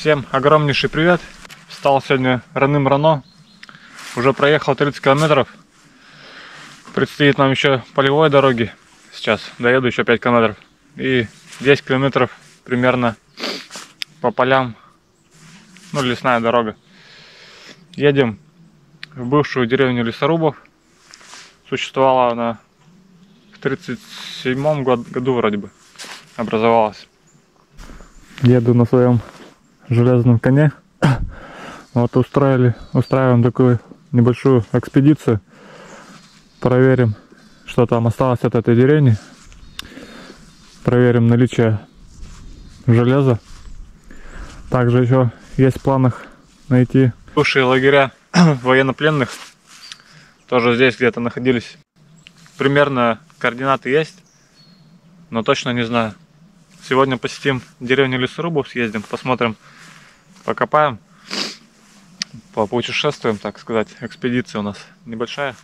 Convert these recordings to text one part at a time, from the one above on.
Всем огромнейший привет. Встал сегодня рано. Уже проехал 30 километров. Предстоит нам еще полевой дороги. Сейчас доеду еще 5 километров. И 10 километров примерно по полям. Ну, лесная дорога. Едем в бывшую деревню Лесорубов. Существовала она в 1937 году вроде бы. Образовалась. Еду на своем железном коне. Вот устраиваем такую небольшую экспедицию. Проверим, что там осталось от этой деревни. Проверим наличие железа. Также еще есть в планах найти бывшие лагеря военнопленных. Тоже здесь где-то находились. Примерно координаты есть, но точно не знаю. Сегодня посетим деревню Лесорубов, съездим, посмотрим, покопаем, попутешествуем, так сказать. Экспедиция у нас небольшая.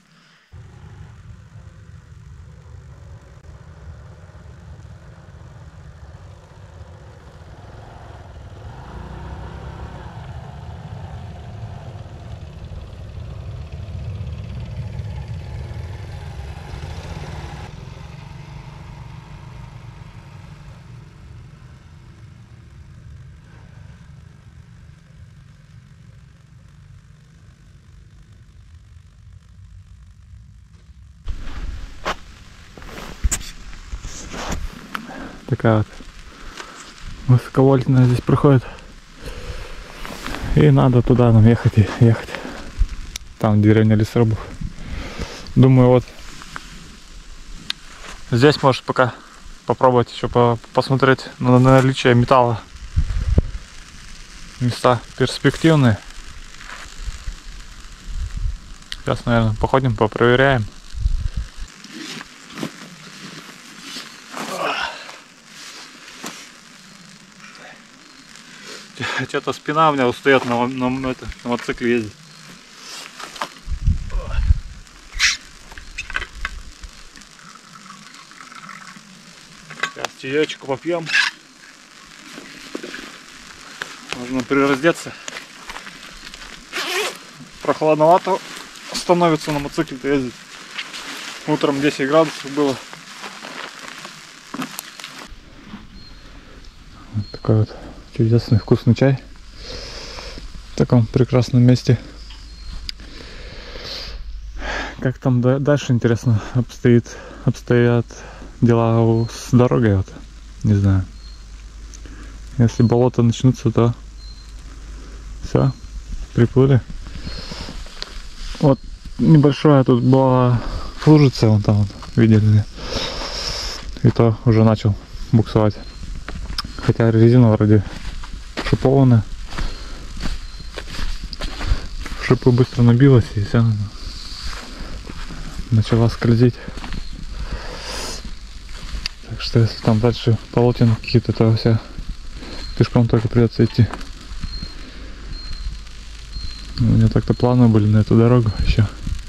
Такая вот высоковольтная здесь проходит. И надо туда нам ехать. Там деревня Лесорубов. Думаю, вот здесь может пока попробовать еще посмотреть на наличие металла. Места перспективные. Сейчас, наверное, походим, попроверяем. Что-то спина у меня устает на мотоцикле ездить. Сейчас чаечку попьем. Можно прираздеться. Прохладновато становится на мотоцикле ездить. Утром 10 градусов было. Вот такой вот чудесный вкусный чай в таком прекрасном месте. Как там дальше, интересно, обстоят дела с дорогой, вот не знаю. Если болото начнутся, то все, приплыли. Вот небольшая тут была лужица, вон там, видели, и то уже начал буксовать. Хотя резина вроде шипованная. В шипы быстро набилась и вся начала скользить. Так что если там дальше полотен какие-то, то все пешком только придется идти. У меня так-то планы были на эту дорогу еще.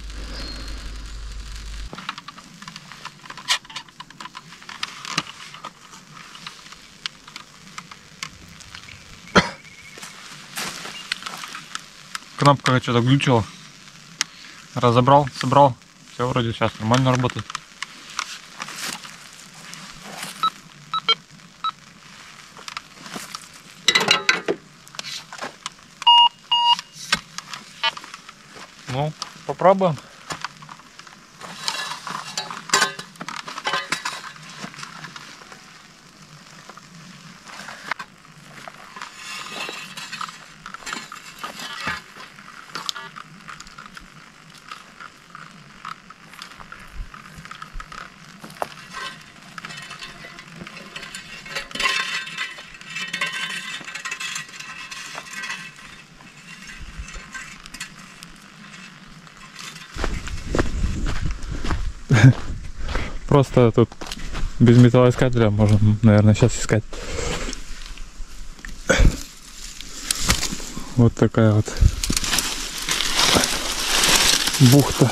Кнопка что-то глючила. Разобрал, собрал. Все вроде сейчас нормально работает. Ну, попробуем. Просто тут без металлоискателя можно, наверное, сейчас искать. Вот такая вот бухта.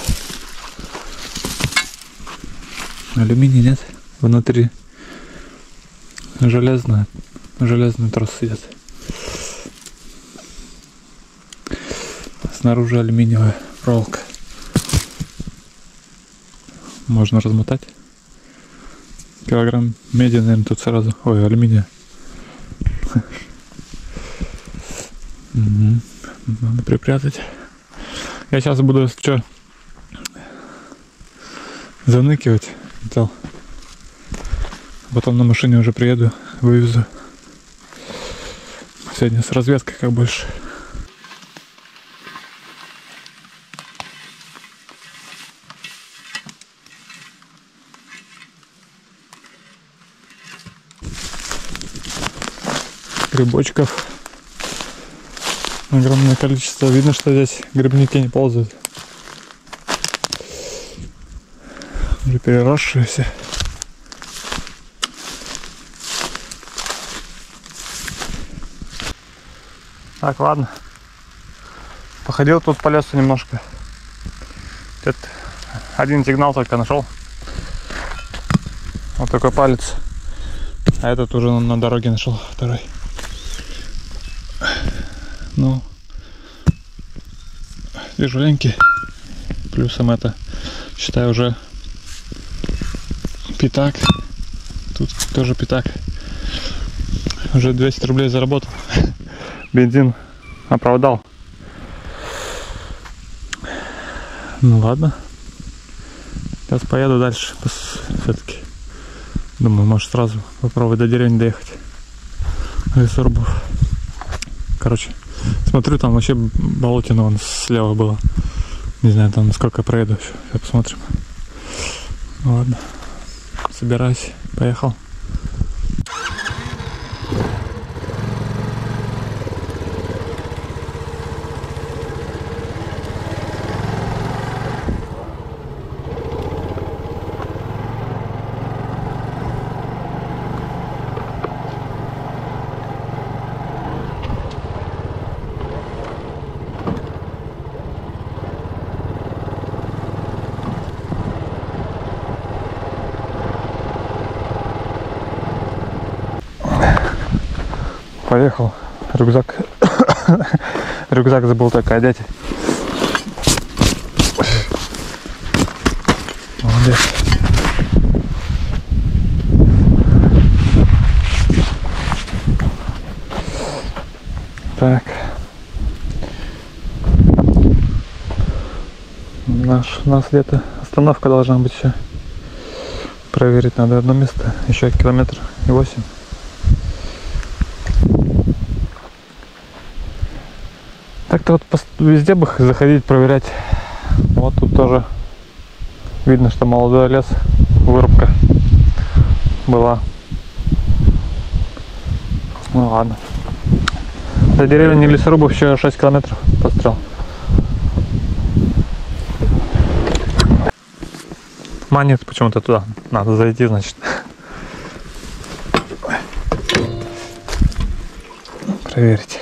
Алюминий нет, внутри железный трос идет. снаружи алюминиевая проволока. Можно размотать. Килограмм меди, наверное, тут сразу. Ой, алюминия. Надо припрятать. Я сейчас буду, если что, заныкивать металл. Потом на машине уже приеду, вывезу. Сегодня с разведкой как больше. Грибочков огромное количество. Видно, что здесь грибники не ползают. Уже переросшие все. Так, ладно. Походил тут по лесу немножко. Тут один сигнал только нашел. Вот такой палец. А этот уже на дороге нашел второй. Ну, тяжеленький. Плюсом это, считай, уже пятак. Тут тоже пятак. Уже 200 рублей заработал. Бензин оправдал. Ну ладно. Сейчас поеду дальше. Все-таки. Думаю, может сразу попробовать до деревни доехать. Лесорубов. Короче, смотрю, там вообще болотина вон слева было. Не знаю, там насколько проеду еще. Сейчас посмотрим. Ну ладно. Собираюсь. Поехал. Поехал. Рюкзак. Рюкзак забыл только одеть. Молодец. Так. У нас где-то остановка должна быть еще. Проверить надо одно место. Еще километр и 8. Так-то вот везде бы заходить, проверять. Вот тут тоже видно, что молодой лес, вырубка была. Ну ладно. До деревни Лесорубов еще 6 километров пострел. Манит почему-то туда. Надо зайти, значит. Проверить.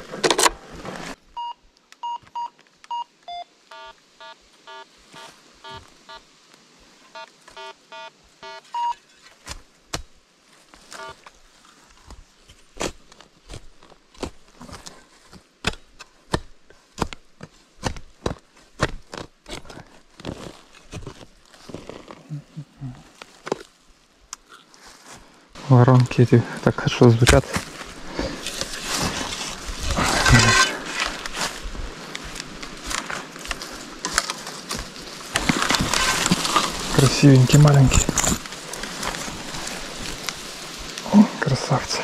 Воронки эти так хорошо звучат. Красивенький, маленький. Красавцы.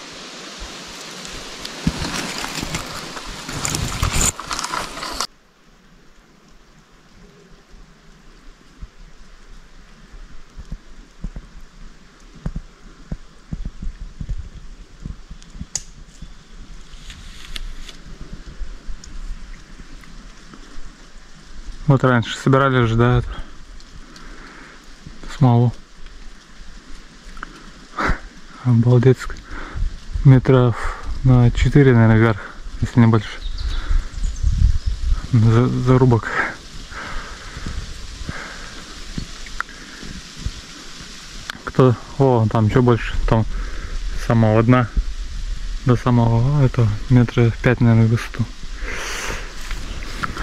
Вот раньше собирали же, да, смолу. Обалдеть. Метров на 4, наверное, вверх, если не больше. Зарубок. Кто? О, там еще больше. Там с самого дна до самого этого метра 5, наверное, в высоту.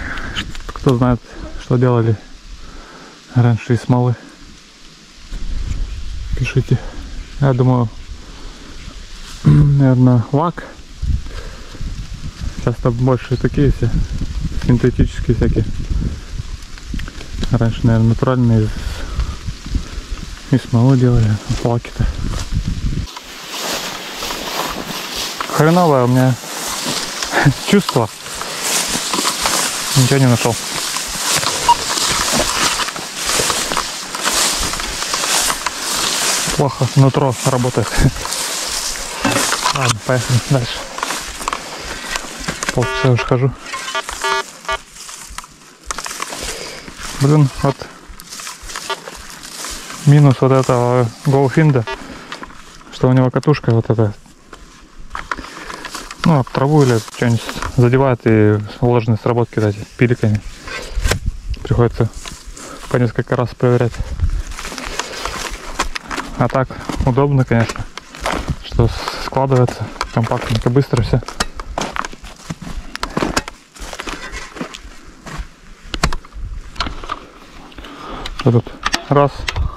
кто знает, что делали раньше из смолы, пишите. Я думаю, наверное, лак. Сейчас там больше такие все синтетические всякие. Раньше, наверное, натуральные из смолы делали лаки-то. Хреновое у меня чувство. Ничего не нашел. Плохо нутро работает. Ладно, поехали дальше. Полчаса уже хожу. Блин, вот минус вот этого Goldfin'да, что у него катушка вот эта, ну, об траву или что-нибудь задевает и ложные сработки вот эти пиликами. Приходится по несколько раз проверять. А так удобно, конечно, что складывается компактненько, быстро все. Тут раз,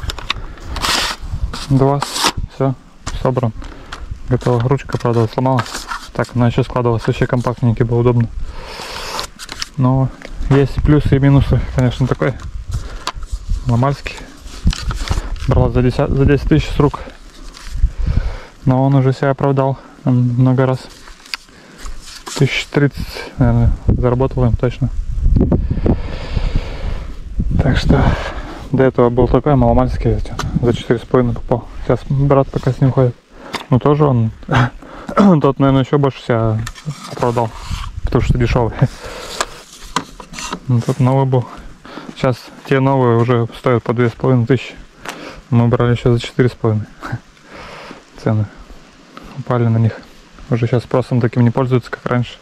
два, все, собран. Готова. Ручка, правда, сломалась. Так, она еще складывалась вообще компактненько, было удобно. Но есть плюсы и минусы, конечно, такой ломальский. Брал за 10 тысяч с рук. Но он уже себя оправдал много раз. 1030, наверное, заработал им точно. Так что до этого был такой маломальский, за 4,5 попал. Сейчас брат пока с ним ходит. Ну тоже он, тот, наверное, еще больше себя оправдал, потому что дешевый. Ну, тот новый был. Сейчас те новые уже стоят по 2500. Мы брали еще за 4,5. Цены упали на них. Уже сейчас спросом таким не пользуются, как раньше.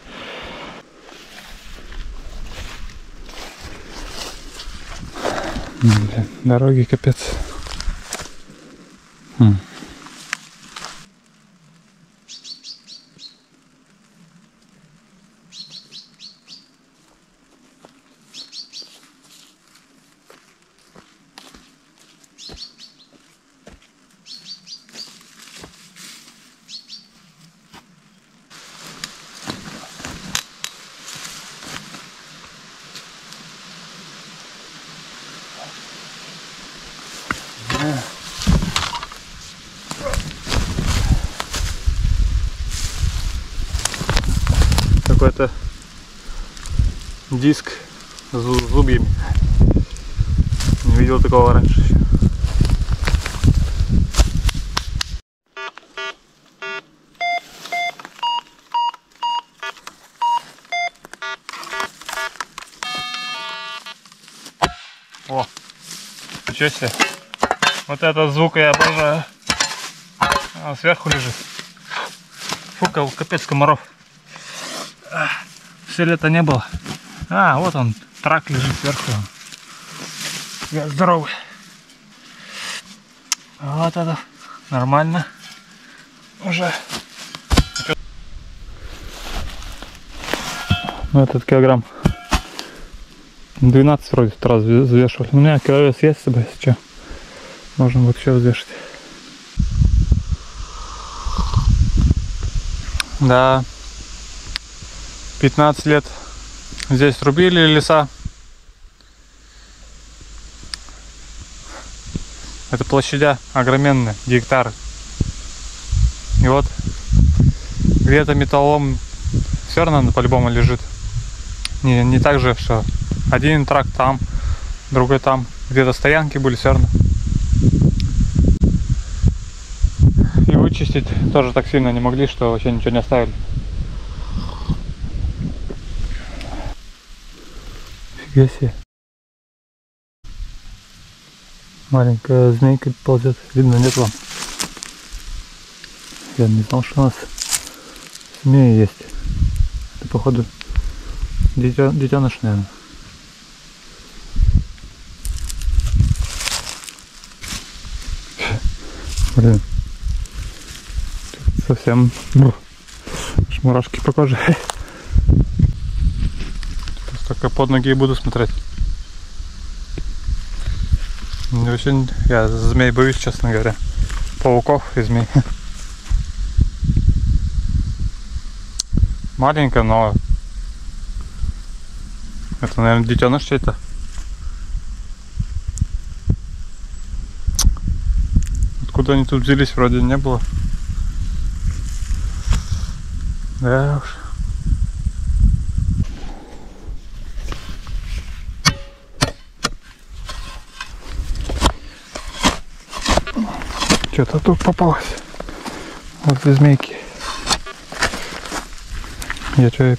Блин, дороги капец. Какой-то диск с зубьями. Не видел такого раньше еще. О, ничего себе. Вот этот звук я обожаю. Он сверху лежит. Фу, капец комаров. Все лето не было. А, вот он, трак лежит сверху. Я здоровый. Вот это нормально. Уже. Ну, этот килограмм 12 вроде в раз взвешивали. У меня киловес есть с собой, если что. Можно будет еще взвешивать. Да. 15 лет здесь рубили леса. Это площадя огроменные, гектары. И вот где-то металлолом все равно по-любому лежит. Не так же, что один тракт там, другой там. Где-то стоянки были все равно. И вычистить тоже так сильно не могли, что вообще ничего не оставили. Фига себе. Маленькая змейка ползет. Видно, нет вам. Я не знал, что у нас змеи есть. Это, походу, детеныш, наверное. Блин. Тут совсем аж мурашки по коже. Только под ноги буду смотреть. Вообще, я змей боюсь, честно говоря. Пауков и змей. Маленькая, но это, наверное, детеныш чей-то. Откуда они тут взялись, вроде не было. Да уж. Что-то тут попалось. Вот две змейки. Я что,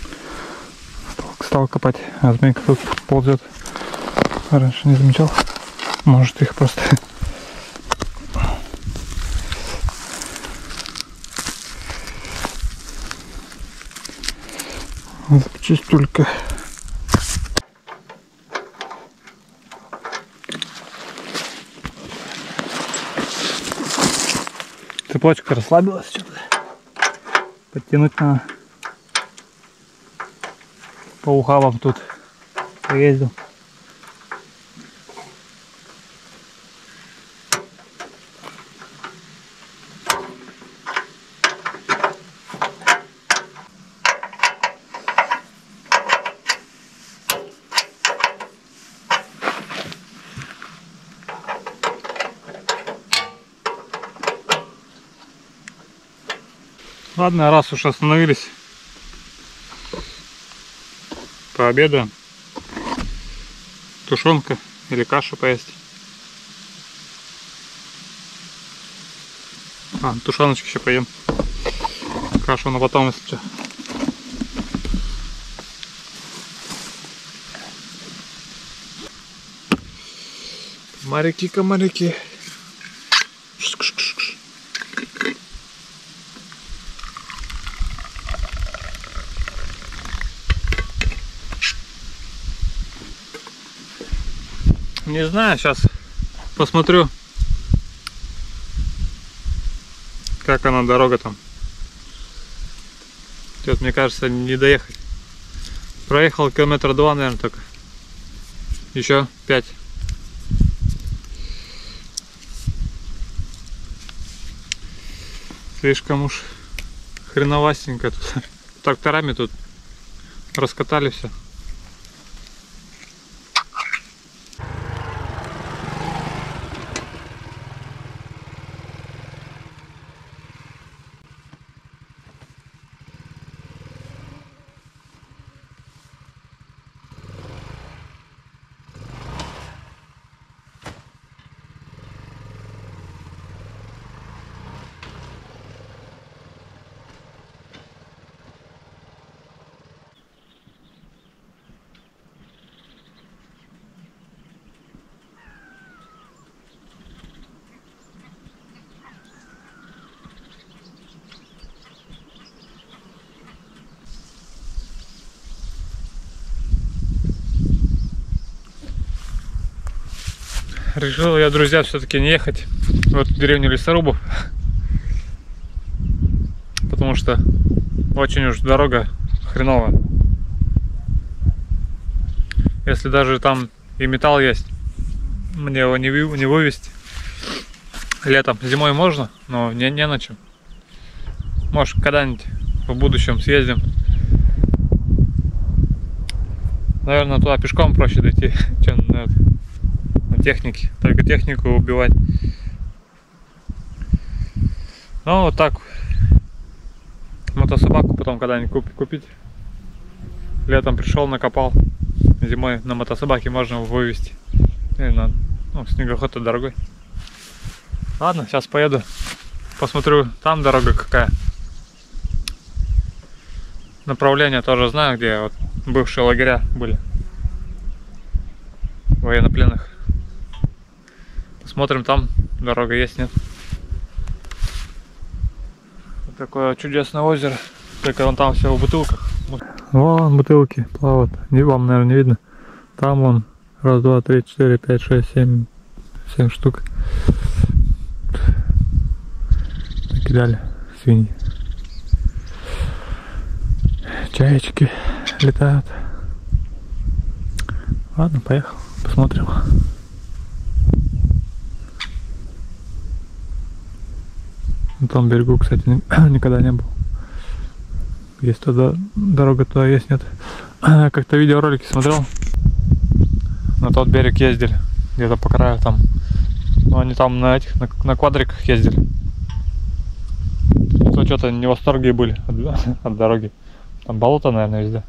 стал копать, а змейка тут ползет. Раньше не замечал. Может, их просто... Запчастулька. Цепочка расслабилась, что-то. Подтянуть надо. По ухабам тут поездил. Ладно, раз уж остановились, пообедаем. Тушенка или кашу поесть. Тушеночку еще поем. Кашу на потом, если что. Комарики, комарики. Не знаю, сейчас посмотрю, как она, дорога там. Тут, мне кажется, не доехать. Проехал километра 2, наверное, только. Еще 5. Слишком уж хреновастенько тут. Тракторами тут раскатали все. Решил я, друзья, все-таки не ехать вот в деревню Лесорубов, потому что очень уж дорога хреновая. Если даже там и металл есть, мне его не вывезти. Летом, зимой можно, но не на чем. Может, когда-нибудь в будущем съездим. Наверное, туда пешком проще дойти, чем на технике. Только технику убивать. Ну, вот так. Мотособаку потом когда-нибудь купить. Летом пришел, накопал. Зимой на мотособаке можно вывезти. Снегоход-то дорогой. Ладно, сейчас поеду. Посмотрю, там дорога какая. Направление тоже знаю, где вот бывшие лагеря были. Военнопленных. Смотрим, там дорога есть, нет. Вот такое чудесное озеро. Только вон там все в бутылках. Вон бутылки плавают. Вам, наверное, не видно. Там вон. Раз, два, три, 4, 5, 6, 7 штук. Накидали свиньи. Чаечки летают. Ладно, поехал, посмотрим. На том берегу, кстати, никогда не был. Есть туда дорога, туда есть, нет. Как-то видеоролики смотрел. На тот берег ездили, где-то по краю там. Но они там на этих, на квадриках ездили. То что-то не в восторге были от дороги. Там болото, наверное, везде.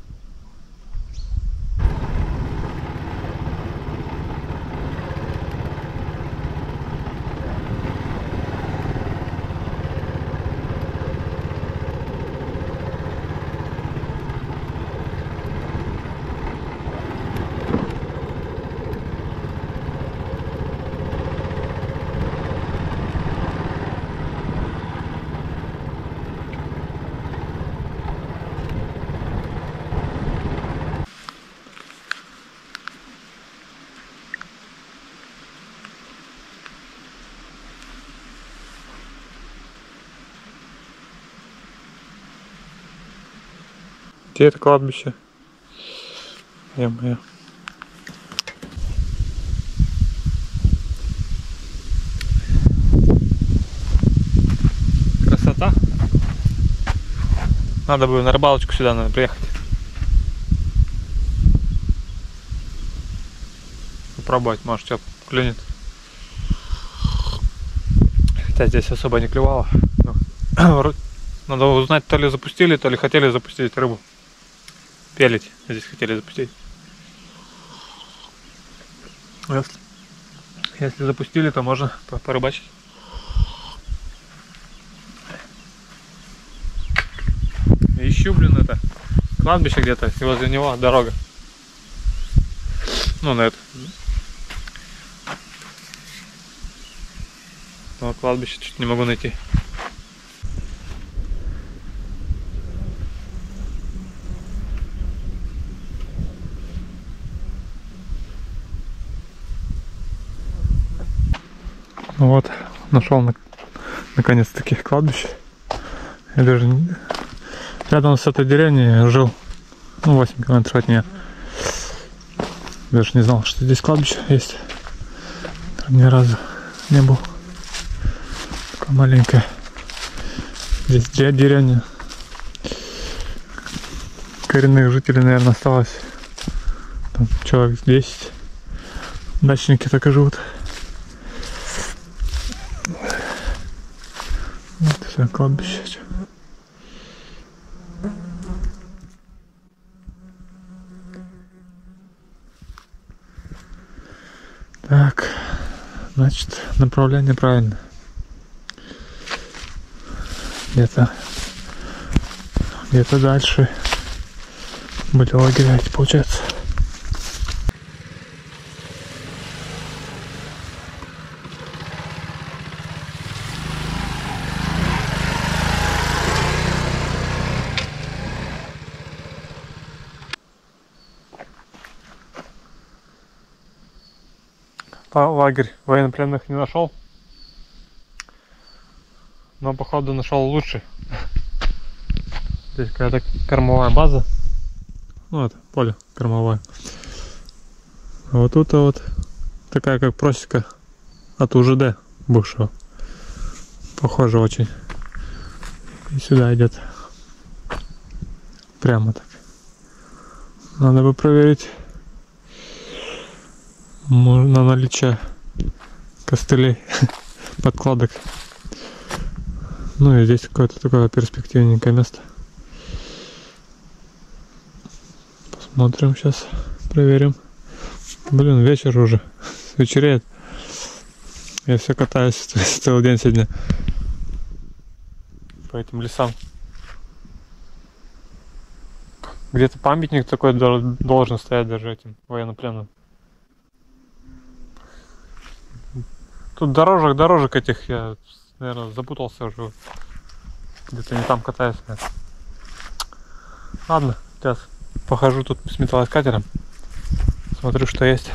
Где это кладбище? Е-мое. Красота. Надо бы на рыбалочку сюда, надо приехать. Попробовать, может, что клюнет. Хотя здесь особо не клевало. Надо узнать, то ли запустили, то ли хотели запустить рыбу. Пелить здесь хотели запустить. Если запустили, то можно порыбачить. Ищу, блин, это кладбище где-то, и возле него дорога. Ну, на это. Но кладбище чуть не могу найти. Вот, нашел наконец-таки кладбище. Я даже рядом с этой деревней жил, ну, 8 километров от нее. Даже не знал, что здесь кладбище есть. Там ни разу не был. Такая маленькая. Здесь деревня. Коренных жителей, наверное, осталось там человек 10. Дачники так и живут. Вот все, кладбище. Так, значит, направление правильно. Где-то дальше были лагеря эти, получается. Лагерь военнопленных не нашел, но походу нашел лучше. Здесь какая-то кормовая база, ну это поле кормовое. А вот тут вот такая как просека от УЖД бывшего, похоже очень. И сюда идет прямо так. Надо бы проверить на наличие костылей, подкладок. Ну и здесь какое-то такое перспективненькое место. Посмотрим сейчас, проверим. Блин, вечер уже, вечереет. Я все катаюсь целый день сегодня по этим лесам. Где-то памятник такой должен стоять даже этим военнопленным. Тут дорожек этих, я, наверное, запутался уже. Где-то не там катаюсь. Ладно, сейчас похожу тут с металлоискателем. Смотрю, что есть.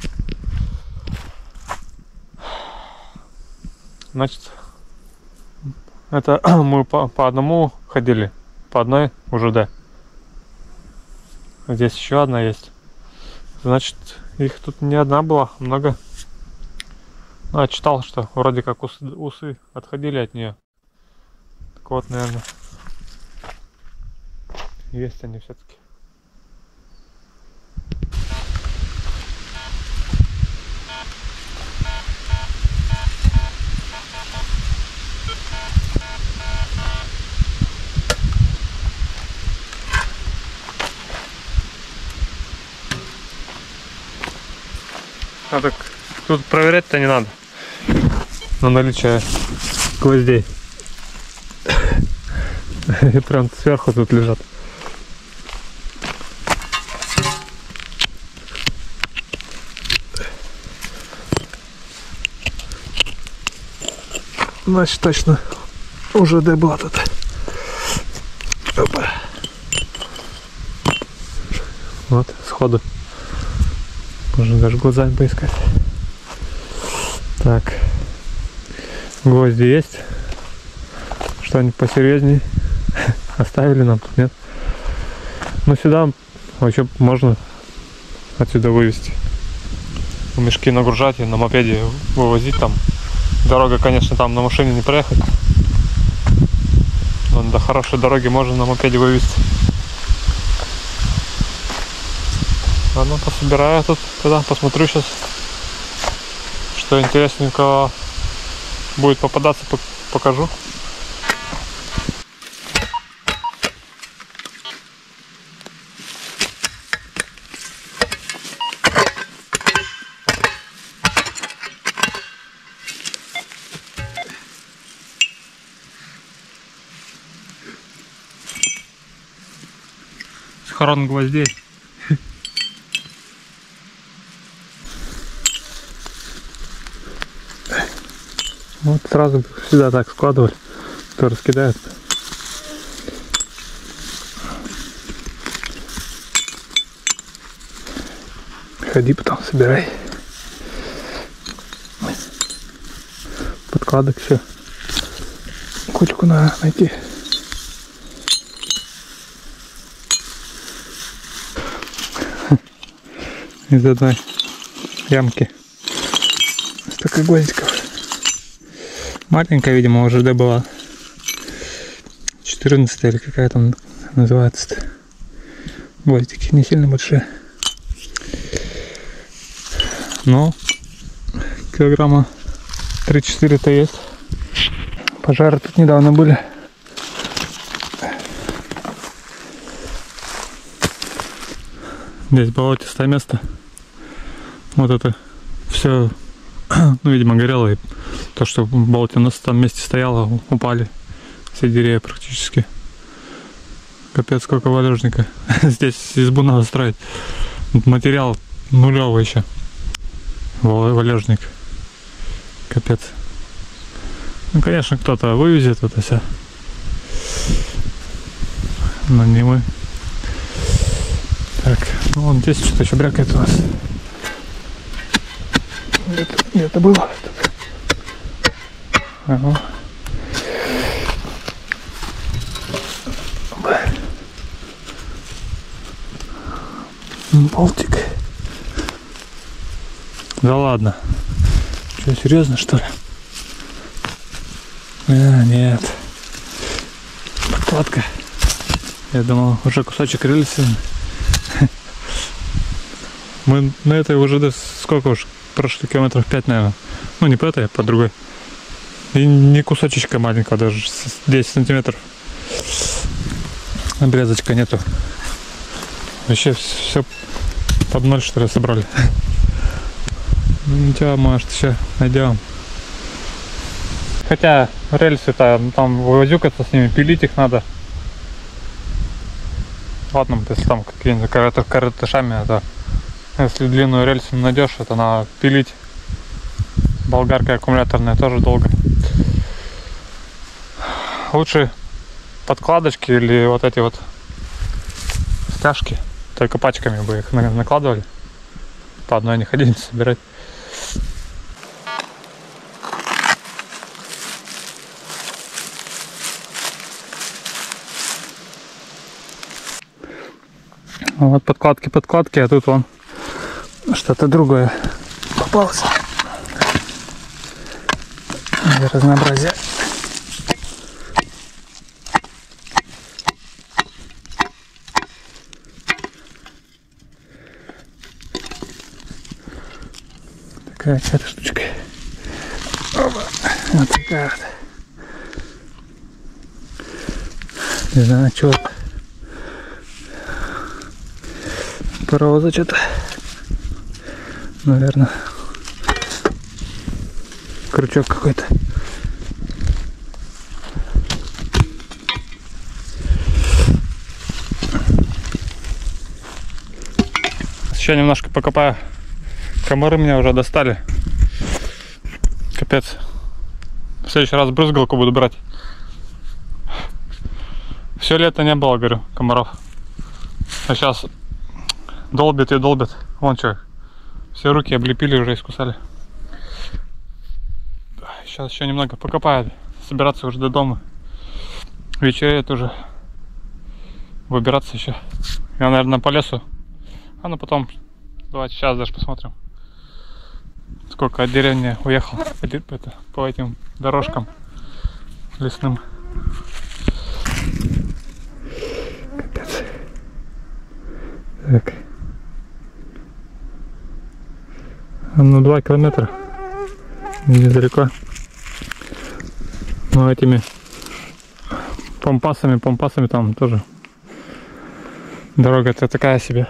Значит, это мы по одному ходили, по одной УЖД. Здесь еще одна есть. Значит, их тут не одна была, много. Ну, я читал, что вроде как усы отходили от нее. Так вот, наверное, есть они все-таки. А так тут проверять-то не надо на наличие гвоздей. И прям сверху тут лежат. Значит, точно УЖД была тут. Опа. Вот, сходу. Можно даже глазами поискать. Так. Гвозди есть. Что-нибудь посерьезней оставили нам тут, нет? Ну сюда вообще можно отсюда вывезти. Мешки нагружать и на мопеде вывозить там. Дорога, конечно, там на машине не проехать. Но до хорошей дороги можно на мопеде вывезти. Ладно, пособираю тут, тогда посмотрю сейчас, что интересненького будет попадаться, покажу. Схорон гвоздей. Вот сразу сюда так складывали, то раскидают. Ходи потом собирай. Подкладок еще. Кучку надо найти. Из одной ямки столько гвоздиков. Маленькая, видимо, УЖД была. 14 или какая там называется-то. Гвоздики не сильно большие. Но килограмма 3-4-то есть. Пожары тут недавно были. Здесь болотистое место. Вот это все, ну, видимо, горело. И то, что в болоте у нас там месте стояло, упали все деревья практически. Капец, сколько валежника. Здесь избу надо строить. Материал нулевый еще. Валежник. Капец. Ну, конечно, кто-то вывезет это все. Но не мы. Так, ну вон здесь что-то еще брякает у нас. Где-то было. Ага. Болтик. Да ладно. Что, серьезно, что ли? А, нет. Подкладка. Я думал, уже кусочек рельсы. Мы на этой УЖД сколько уж прошли, километров 5, наверное. Ну, не по этой, а по другой. И не кусочечка маленького, даже 10 сантиметров. Обрезочка нету. Вообще все под ноль, что ли, собрали. Ну, ничего, может, еще найдем. Хотя рельсы-то там возюкаться с ними, пилить их надо. Ладно, если там какие-нибудь коротышами, это если длинную рельсу найдешь, это надо пилить. Болгарка аккумуляторная тоже долго. Лучше подкладочки или вот эти вот стяжки, только пачками бы их накладывали. По одной не ходили собирать. Вот подкладки, а тут вон что-то другое попалось. Для разнообразия. Такая какая-то штучка. Опа. Вот такая вот. Не знаю, что это. Паровоза что-то. Наверное. Крючок какой-то. Еще немножко покопаю. Комары меня уже достали. Капец. В следующий раз брызгалку буду брать. Все лето не было, говорю, комаров. А сейчас долбит и долбит. Вон что. Все руки облепили, уже искусали. Сейчас еще немного покопаю. Собираться уже до дома. Вечереет уже. Выбираться еще. Я, наверное, по лесу. А ну потом, давайте сейчас даже посмотрим, сколько от деревни уехал по этим дорожкам лесным. Капец. Так. Ну 2 километра. Недалеко. Ну этими помпасами там тоже. Дорога-то такая себе.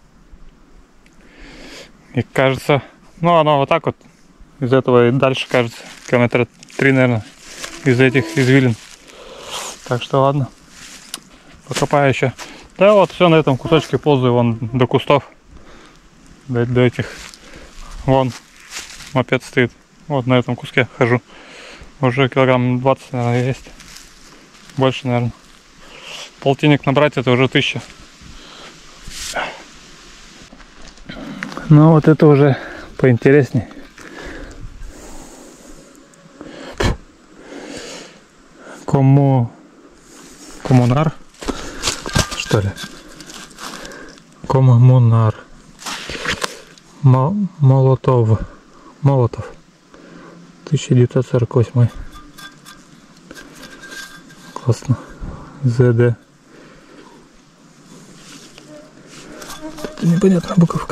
И кажется, ну оно вот так вот из этого и дальше, кажется, километра 3, наверное, из этих извилин. Так что ладно, покопаю еще. Да вот все на этом кусочке ползаю, вон до кустов, до этих. Вон мопед стоит, вот на этом куске хожу. Уже килограмм 20, наверное, есть. Больше, наверное. Полтинник набрать, это уже 1000. Ну вот это уже поинтересней. Коммунар, что ли? Коммунар. Молотов. 1948. Классно. ЗД. Это непонятная буковка.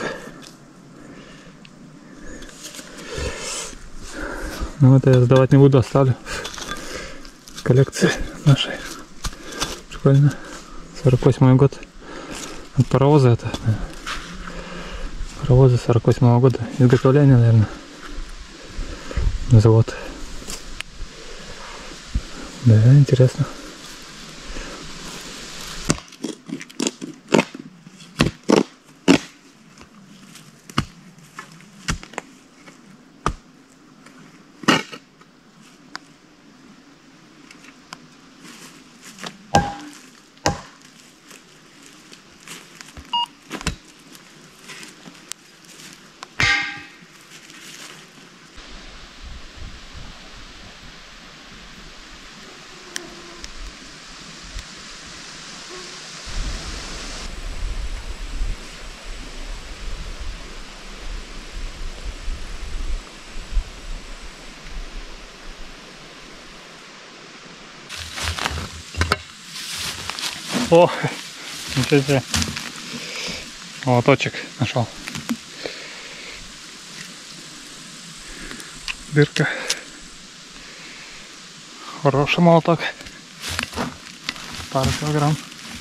Ну это я сдавать не буду, оставлю. Коллекции нашей. Прикольно. 48-й год. От паровоза это. Паровозы 48-го года. Изготовление, наверное. Завод. Да, интересно. О, ничего себе. Молоточек нашел. Дырка. Хороший молоток. Пару килограмм.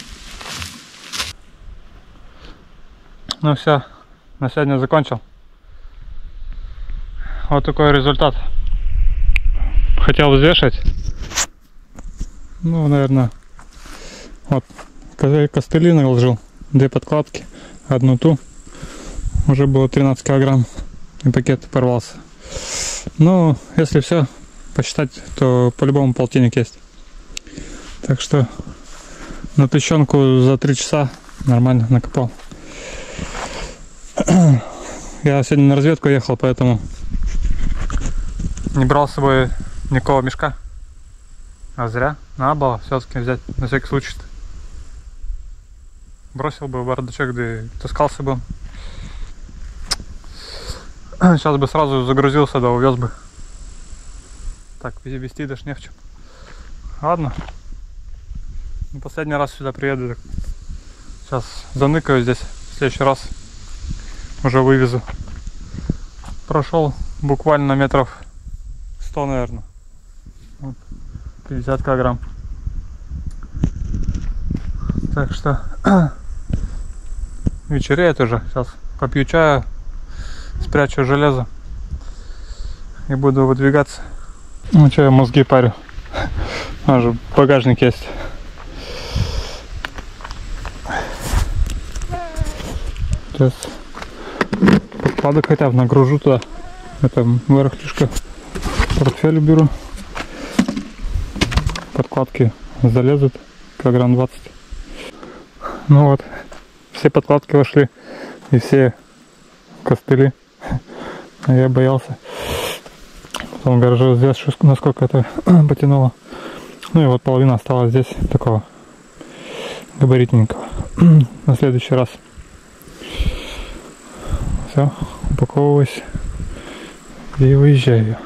Ну все, на сегодня закончил. Вот такой результат. Хотел взвешивать. Ну, наверное, вот костыли наложил, 2 подкладки, одну ту. Уже было 13 килограмм, и пакет порвался. Ну, если все посчитать, то по-любому полтинник есть. Так что на тыщенку за 3 часа нормально накопал. Я сегодня на разведку ехал, поэтому не брал с собой никакого мешка. А зря. Надо было все-таки взять, на всякий случай. Бросил бы в бардачок, да и таскался бы. Сейчас бы сразу загрузился, да увез бы. Так, везти даже не в чем. Ладно. Последний раз сюда приеду. Так. Сейчас заныкаю здесь. В следующий раз уже вывезу. Прошел буквально метров 100, наверное. Вот. 50 килограмм. Так что вечереет уже. Сейчас попью чаю, спрячу железо и буду выдвигаться. Ну что, я мозги парю. Же багажник есть. Сейчас подкладок хотя бы нагружу туда. Это вверх-тишка. Портфель беру. Подкладки залезут. Килограмм 20. Ну вот. Все подкладки вошли. И все костыли. А я боялся. Потом в гараже взвешу, насколько это потянуло. Ну и вот половина осталась здесь такого габаритненького. На следующий раз. Все, упаковываюсь и выезжаю.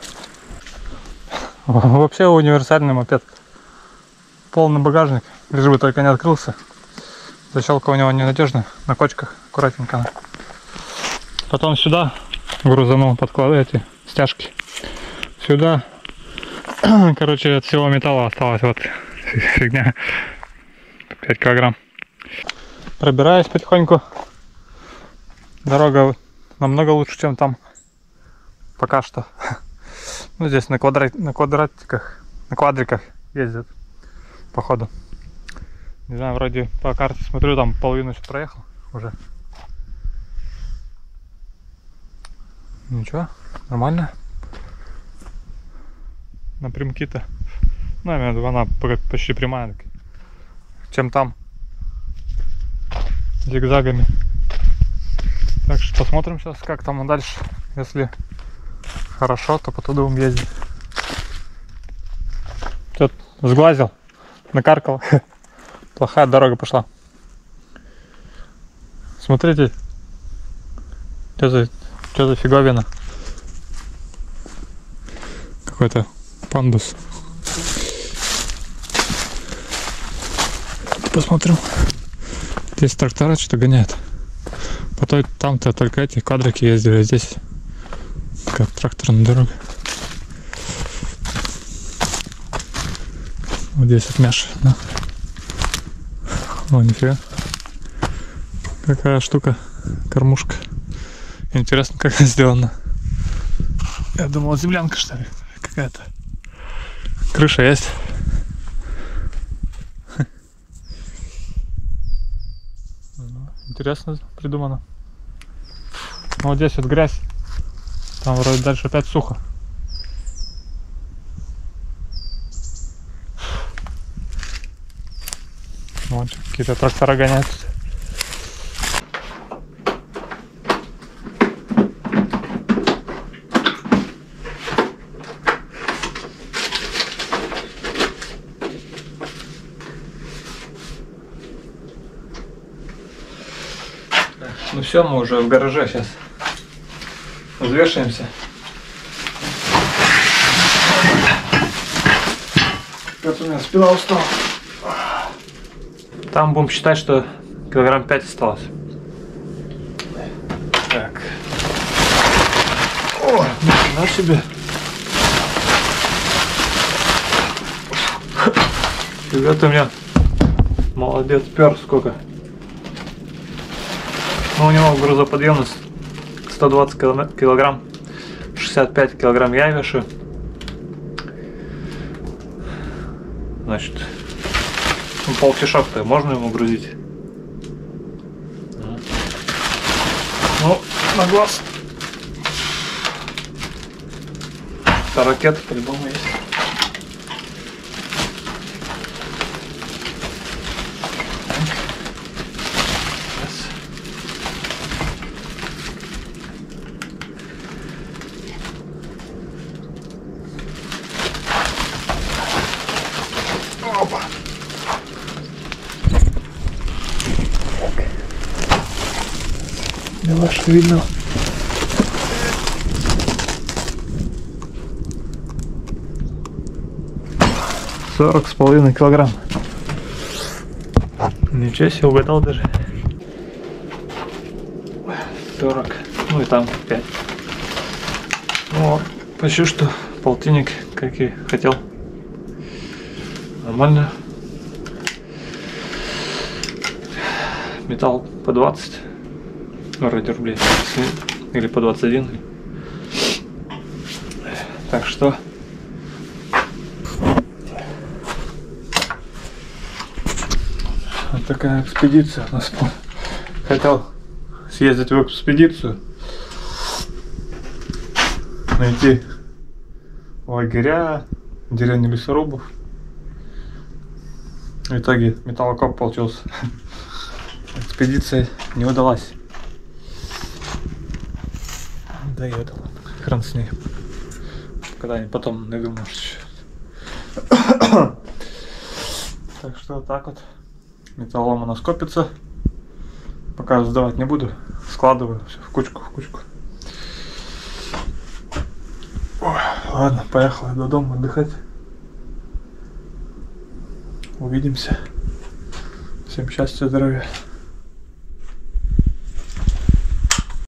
Вообще универсальный мопед. Полный багажник, лишь бы только не открылся. Защелка у него ненадежная, на кочках, аккуратненько. Потом сюда грузанул эти стяжки. Сюда, короче, от всего металла осталось вот фигня. 5 килограмм. Пробираюсь потихоньку. Дорога намного лучше, чем там. Пока что. Ну, здесь на квадриках ездят, походу. Не знаю, вроде по карте смотрю, там половину проехал уже. Ничего, нормально. Напрямки-то. Ну, я имею в виду, она почти прямая. Чем там. Зигзагами. Так что посмотрим сейчас, как там дальше. Если хорошо, то потом будем ездить. Что-то сглазил, накаркал. Плохая дорога пошла. Смотрите, что за фиговина. Какой-то пандус. Посмотрим. Здесь трактора что-то гоняют. Потом там-то только эти квадрики ездили, а здесь как тракторная дорога. Вот здесь от Мяши, да? О, нифига. Какая штука, кормушка. Интересно, как она сделана. Я думал, землянка, что ли, какая-то. Крыша есть. Интересно придумано. Ну, вот здесь вот грязь. Там вроде дальше опять сухо. Вот какие-то трактора гоняют. Ну все, мы уже в гараже сейчас взвешиваемся. Как у меня спина устала. Там будем считать, что килограмм 5 осталось. Так. О, нифига себе. Фига ты у меня. Молодец, пер сколько. Ну, у него грузоподъемность 120 килограмм, 65 килограмм я вешу. Значит, ну, полтишок-то можно ему грузить. Ну, на глаз. Ракета по-любому есть. Опа. Не ваше видно. 40,5 килограмм. Ничего себе, угадал даже. 40, ну и там 5. Ну, почти что полтинник, как и хотел. Нормально. Металл по 20 ради рублей. Или по 21. Так что вот такая экспедиция у нас. Хотел съездить в экспедицию, найти лагеря, деревню лесорубов. В итоге металлокоп получился. Экспедиция не удалась. Доеду. Хрен с ней. Когда-нибудь потом найду, может, еще. Так что вот так вот. Металлолом у нас копится. Пока сдавать не буду. Складываю все в кучку, в кучку. Ой, ладно, поехал до дома отдыхать. Увидимся. Всем счастья, здоровья.